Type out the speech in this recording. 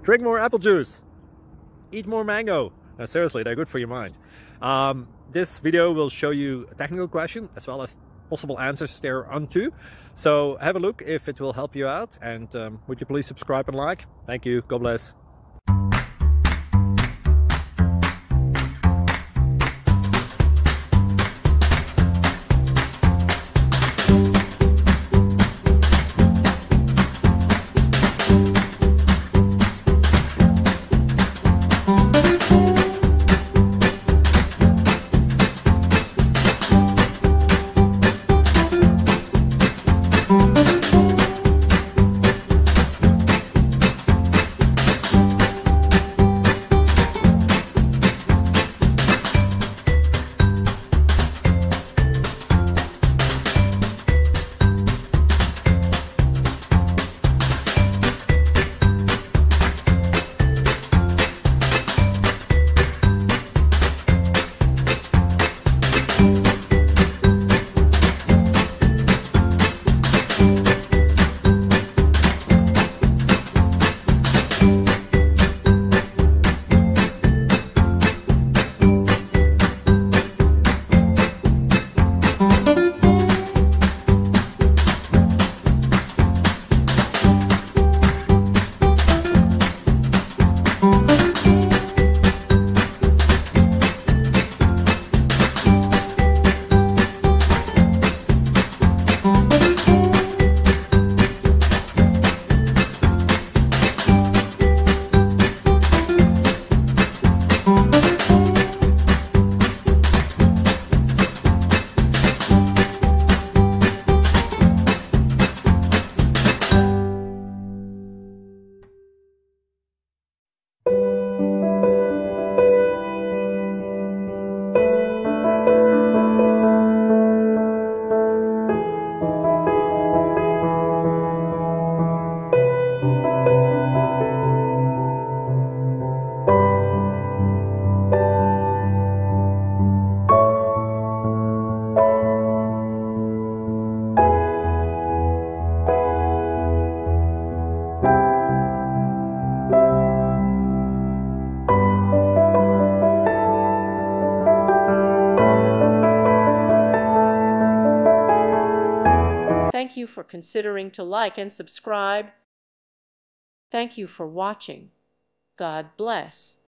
Drink more apple juice. Eat more mango. No, seriously, they're good for your mind. This video will show you a technical question as well as possible answers thereunto. So have a look if it will help you out, and would you please subscribe and like? Thank you. God bless. Thank you for considering to like and subscribe. Thank you for watching. God bless.